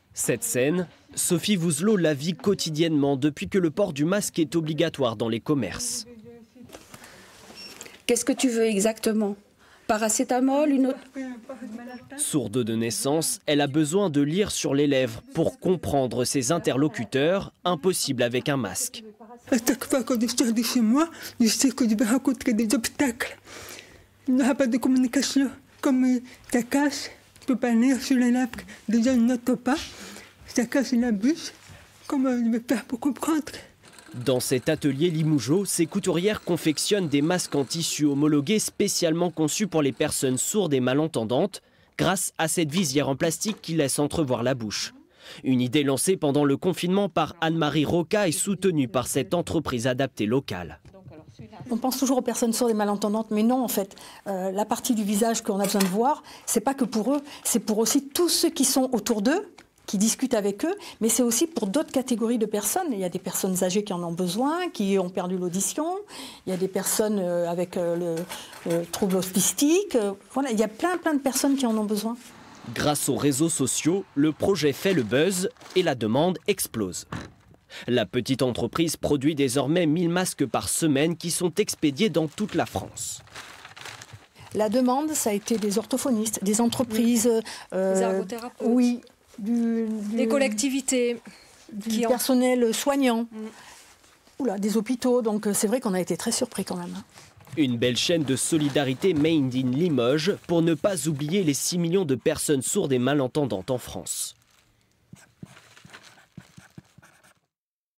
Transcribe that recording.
Cette scène, Sophie Vouzelot la vit quotidiennement depuis que le port du masque est obligatoire dans les commerces. Qu'est-ce que tu veux exactement? Paracétamol, une autre? Sourde de naissance, elle a besoin de lire sur les lèvres pour comprendre ses interlocuteurs, impossible avec un masque. À chaque fois que je sors de chez moi, je sais que je vais rencontrer des obstacles. Il n'y aura pas de communication. Comme ça casse, je ne peux pas lire sur les lèvres. Déjà, je note pas. Ça casse la bouche. Comment je vais faire pour comprendre? Dans cet atelier Limougeot, ces couturières confectionnent des masques en tissu homologués spécialement conçus pour les personnes sourdes et malentendantes, grâce à cette visière en plastique qui laisse entrevoir la bouche. Une idée lancée pendant le confinement par Anne-Marie Roca et soutenue par cette entreprise adaptée locale. On pense toujours aux personnes sourdes et malentendantes, mais non en fait. La partie du visage qu'on a besoin de voir, c'est pas que pour eux, c'est pour aussi tous ceux qui sont autour d'eux, qui discutent avec eux, mais c'est aussi pour d'autres catégories de personnes. Il y a des personnes âgées qui en ont besoin, qui ont perdu l'audition, il y a des personnes avec le trouble autistique, voilà, il y a plein de personnes qui en ont besoin. Grâce aux réseaux sociaux, le projet fait le buzz et la demande explose. La petite entreprise produit désormais 1000 masques par semaine qui sont expédiés dans toute la France. La demande, ça a été des orthophonistes, des entreprises... des ergothérapeutes. Oui. Des collectivités. Du personnel soignant. Oula, des hôpitaux, donc c'est vrai qu'on a été très surpris quand même. Une belle chaîne de solidarité made in Limoges pour ne pas oublier les 6 millions de personnes sourdes et malentendantes en France.